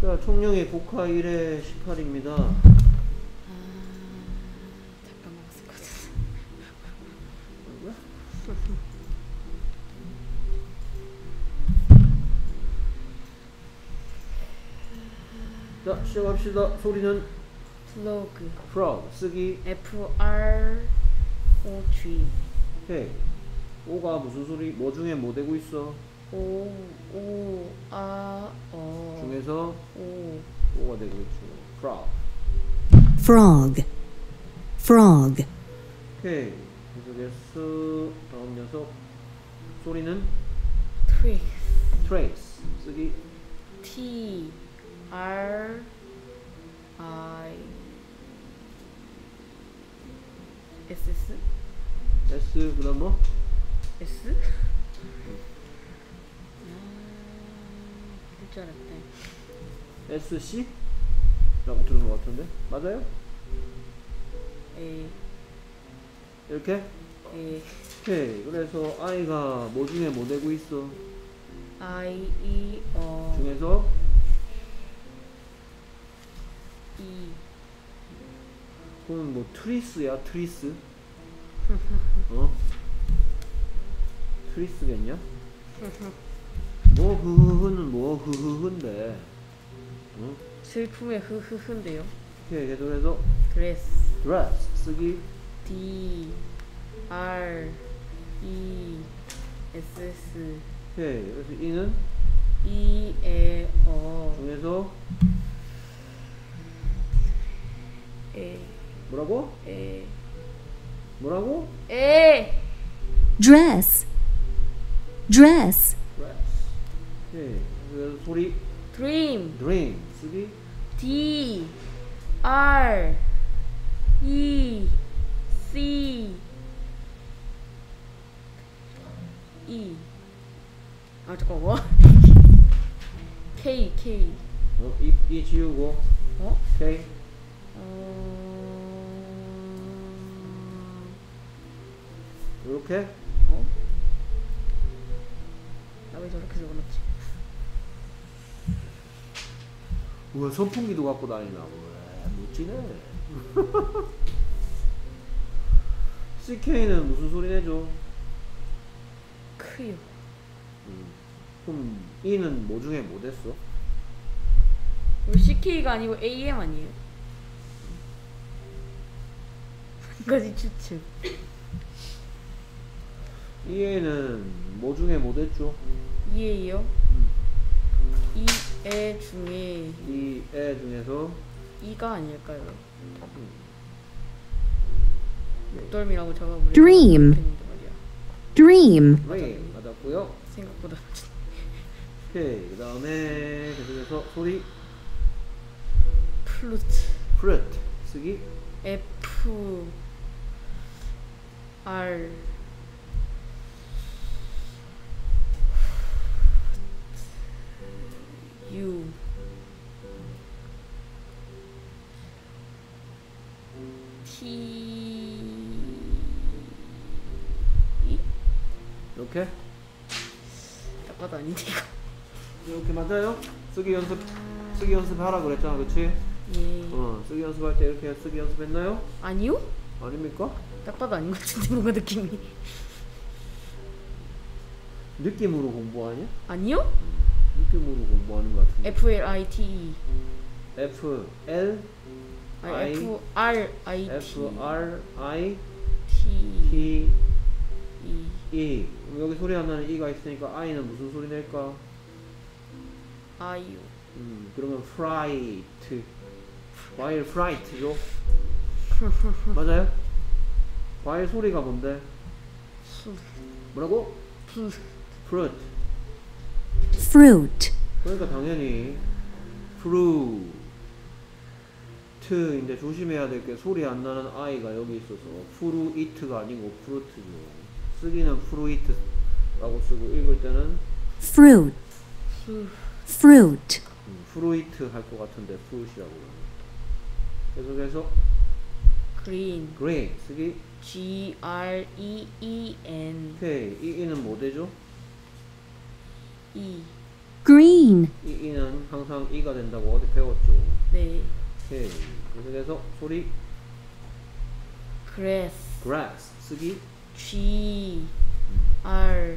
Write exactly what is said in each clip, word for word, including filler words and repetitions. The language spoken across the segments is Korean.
자, 총령의 국화 일 회 십팔입니다. 아, 잠깐만 쓸 것 같았어. 뭐야? 자, 시작합시다. 소리는 플로그 frog 쓰기. F R O G 오케이. 오가 무슨 소리? 뭐 중에 뭐 되고 있어? O O 아 어 중에서 O 오가 되고 있죠. frog. frog, frog, 오케이. 계속해서 다음 녀석. 소리는 트릭 trace 쓰기. T R I S S S 그다음 뭐? S 아, 줄 알았대. 에스 씨? 라고 들은 것 같은데 맞아요? A 이렇게? A 오케이. 그래서 I가 뭐 중에 뭐 되고 있어? I E 어 중에서 E 그건 뭐 트리스야 트리스? 어? 트리스겠냐? 뭐 흐흐흐는 뭐 흐흐흐인데 어? 슬픔의 흐흐흐인데요. 오케이. 계속해서 드레스 dress 쓰기. D R E S S 오케이. 그래서 E는 E 에 어 중에서 에 뭐라고? 에 뭐라고? 에 dress, dress, dress. 오케이. 그래서 소리 드림 dream 쓰기. D R E C E 아 잠깐만 K K 어, 이, 이 지우고 어? 오케이. 어... 이렇게. 어? 나 왜 저렇게 적어놨지? 우와, 선풍기도 갖고 다니나. 우와, 멋지네. 씨케이는 무슨 소리 내죠? 크요 음. 그럼 E는 뭐 중에 뭐 됐어? 이거 C K가 아니고 A M 아니에요? 한 가지 추측 E는 뭐 중에 뭐 됐죠? 이에요? 음. 이 에 중에 이 애 중에서 이가 아닐까요? 음. 목덜미라고 적어버리면 Dream. 좋겠는데 말이야. dream, dream 맞았고요. 생각보다 오케이. 그 다음에 계속해서 소리 플루트 fruit 쓰기. F R U T E 이렇게 딱 봐도 아닌데 이거. 이렇게 맞아요? 쓰기 연습 쓰기 연습하라 그랬잖아, 그렇지? 예. 어, 쓰기 연습할 때 이렇게 쓰기 연습했나요? 아니요? 아닙니까? 딱 봐도 아닌 것 같은데 뭔가 느낌이. 느낌으로 공부하냐? 아니요? 느낌으로 공부하는 것 같은데. F L I T E F L 아니 I F R I T F R I T T E E. 여기 소리 안 나는 E가 있으니까 I는 무슨 소리 낼까? 아이유 음, 그러면 fright. 과일 fright죠? 맞아요? 과일 소리가 뭔데? 수 뭐라고? 수 fruit. fruit, 그러니까 당연히 fruit. 인데 조심해야 될 게 소리 안 나는 I가 여기 있어서 fruit가 아니고 fruit죠. 쓰기는 fruit라고 쓰고 읽을 때는 fruit, 수 fruit, 음, fruit 할 것 같은데 fruit이라고. 계속해서 green green 쓰기. G R E E N 오케이. 이 E는 뭐 되죠? E green, 이, 이는 항상 이가 된다고 어디 배웠죠. 네. 오케이. 계속해서 소리 grass. grass 쓰기 G R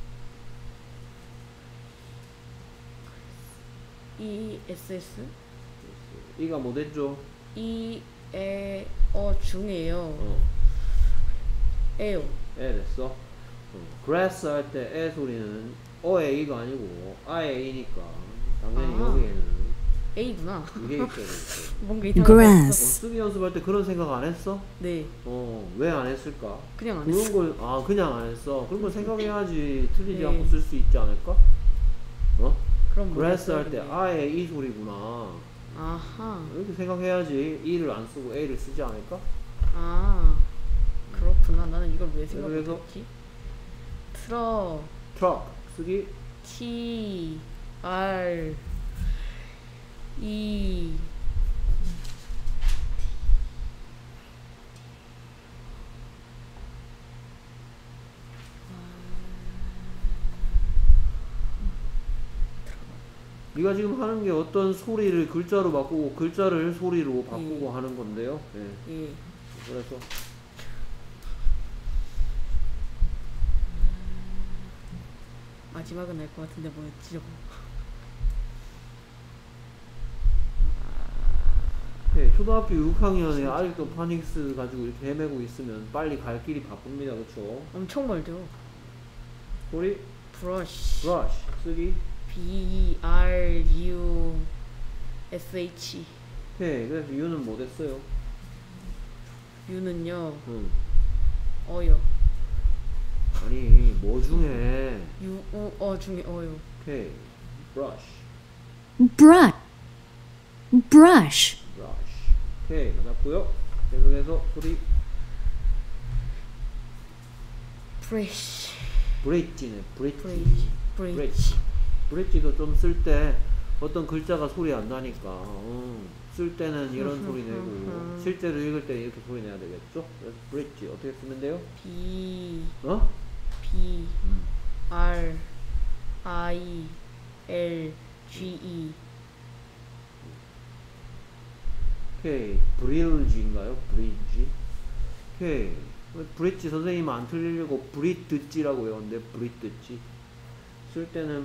E S S 이가 뭐 됐죠? E 에 어 중에요. 어, 에요. 에 됐어. 어, grass 할 때 에 소리는 어의 이가 아니고 아의 이니까 당연히 아. 여기에는 A구나. 이게 있어야 되겠죠. 뭔가 이상한 Grass. 어, 거 있어. 쓰기 연습할 때 그런 생각 안 했어? 네. 어, 왜 안 했을까? 그냥 안 그런 했어. 걸, 아, 그냥 안 했어. 그런 걸 생각해야지 틀리지 네. 않고 쓸 수 있지 않을까? 어? 그럼 grass 뭐였어요, 할 때 근데? 아의 이 소리구나. 아하. 이렇게 생각해야지 이를 안 쓰고 a를 쓰지 않을까? 아. 그렇구나. 나는 이걸 왜 생각 그래서- 못했지? 트럭 truck 쓰기 T R E 네가 지금 하는 게 어떤 소리를 글자로 바꾸고 글자를 소리로 바꾸고 음. 하는 건데요. 예. 예. 그래서 마지막은 알 것 같은데 뭐였지 저거? 예, 초등학교 육 학년에 아직도 파닉스 가지고 이렇게 헤매고 있으면 빨리 갈 길이 바쁩니다. 그쵸? 엄청 멀죠. 소리 브러쉬 brush 쓰기 B R U S H 예, 그래서 U는 뭐 됐어요? U는요 응. 어요. 아니 뭐 중에 U U 어 중에 어요. 오케이 brush brush, brush, brush 오케이 맞았고요. 계속해서 소리 브레쉬 브릿지네 브릿지 브레쉬 브레쉬 브릿지도 좀 쓸 때 어떤 글자가 소리 안 나니까 어, 쓸 때는 이런 소리 내고 실제로 읽을 때 이렇게 소리 내야 되겠죠? 그래서 브릿지 어떻게 쓰면 돼요? B 어? B 음. R I L G E 오케이 브릴지인가요? 브릿지 오케이 브릿지 선생님 안 틀리려고 브릿드지라고 외웠는데 브릿드지 쓸 때는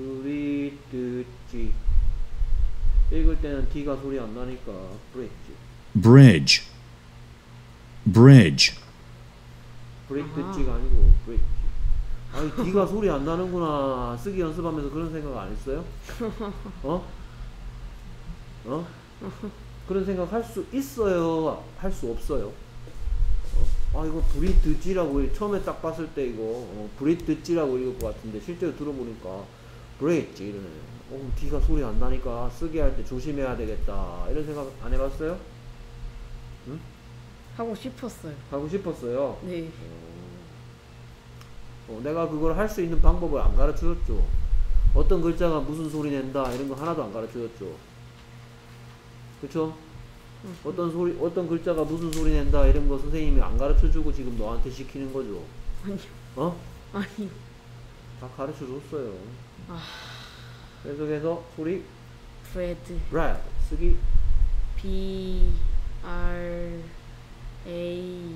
브릿드지 읽을 때는 D가 소리 안 나니까 브릿지 bridge, bridge, 브릿드지가 아니고 브릿지 아니 D가 소리 안 나는구나 쓰기 연습하면서 그런 생각 안 했어요? 어? 어? 그런 생각 할 수 있어요? 할 수 없어요? 어? 아 이거 브릿드지라고 처음에 딱 봤을 때 이거 어, 브릿드지라고 읽을 것 같은데 실제로 들어보니까 브릿지 이러네. 어 D가 소리 안 나니까 쓰기 할 때 조심해야 되겠다 이런 생각 안 해봤어요? 응? 하고 싶었어요. 하고 싶었어요. 네. 어, 내가 그걸 할 수 있는 방법을 안 가르쳐줬죠. 어떤 글자가 무슨 소리 낸다 이런 거 하나도 안 가르쳐줬죠. 그쵸? 어떤 소리, 어떤 글자가 무슨 소리 낸다 이런 거 선생님이 안 가르쳐주고 지금 너한테 시키는 거죠. 아니요. 어? 아니. 다 가르쳐줬어요. 아. 계속해서 소리 브레드 bread 쓰기 B R A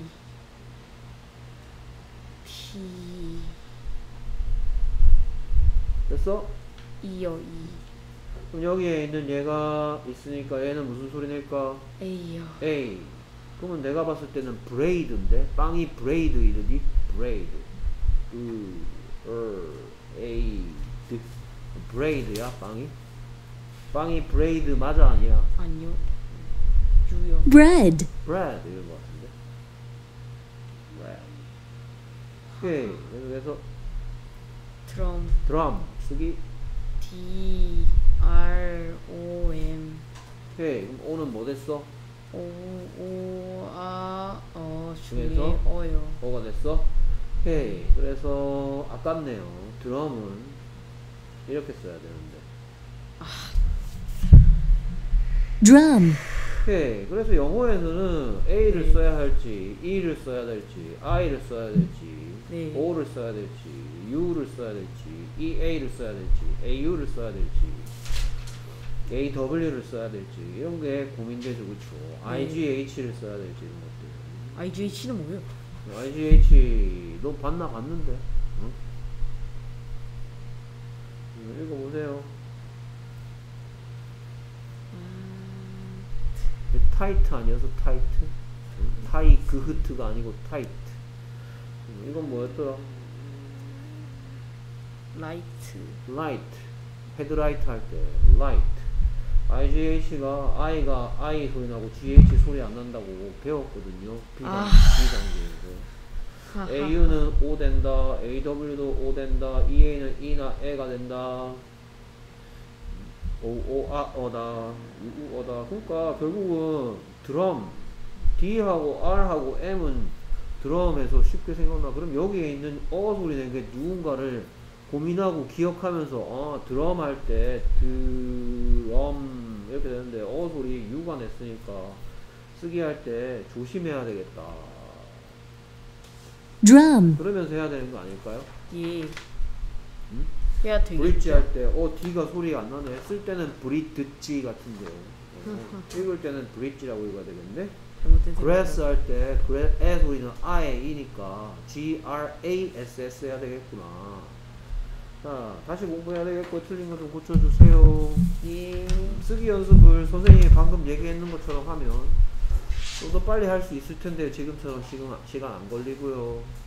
T 됐어? E요 E 그럼 여기에 있는 얘가 있으니까 얘는 무슨 소리 낼까? A요. A. 그러면 내가 봤을 때는 브레이드인데 빵이 브레이드 이르기 브레이드 으, 어, A 드 브레이드야 빵이? 빵이 브레이드 맞아 아니야? 아니요. U요. bread, bread 이런 거 같은데 bread 오케이 그래서 드럼 드럼 쓰기 D R O M 오케이 그럼 O는 뭐 됐어? O O 아 어 중에 중에서? 어요. O가 됐어? 오케이 그래서 아깝네요 드럼은 이렇게 써야 되는데 drum, 오케이. 그래서 영어에서는 A를 네. 써야 할지, E를 써야 될지, I를 써야 될지, 네. O를 써야 될지, U를 써야 될지, 이에이를 써야 될지, 에이유를 써야 될지, 에이더블유를 써야 될지 이런 게 고민되죠, 그쵸? 아이지에이치를 써야 될지 이런 것들. 아이지에이치는 뭐예요? 아이지에이치 너 봤나 봤는데? 응? 음, 읽어보세요. 음, 타이트 아니어서 타이트? 응? 타이 그흐트가 아니고 타이트. 음, 이건 뭐였더라? 라이트. 라이트. 헤드라이트 할 때 라이트. 아이지에이치가 I가 I 소리 나고 지에이치 소리 안 난다고 배웠거든요. B단, 아. B단계에서. 에이유는 O 된다. 에이더블유도 O 된다. 이에이는 E나 E가 된다. 오, 오, 아, 어다. 우, 우, 어다. 그러니까 결국은 드럼 D하고 R하고 M은 드럼에서 쉽게 생각나. 그럼 여기에 있는 어 소리 낸 게 누군가를 고민하고 기억하면서 어 드럼 할 때 드럼 이렇게 되는데 어 소리 유가 냈으니까 쓰기 할 때 조심해야 되겠다. drum, 그러면서 해야 되는 거 아닐까요? 예. 응? 해야 되겠죠. 브릿지 할 때 어 D가 소리가 안 나네. 쓸 때는 브릿지 같은데 어, 읽을 때는 브릿지라고 읽어야 되겠네. 잘못된 그레스 생각. 할 때 그레 에 소리는 아에 이니까 G R A S S 해야 되겠구나. 자, 다시 공부해야 되겠고 틀린 거 좀 고쳐주세요. 예. 쓰기 연습을 선생님이 방금 얘기했는 것처럼 하면 좀 더 빨리 할 수 있을 텐데 지금처럼 시간, 시간 안 걸리고요.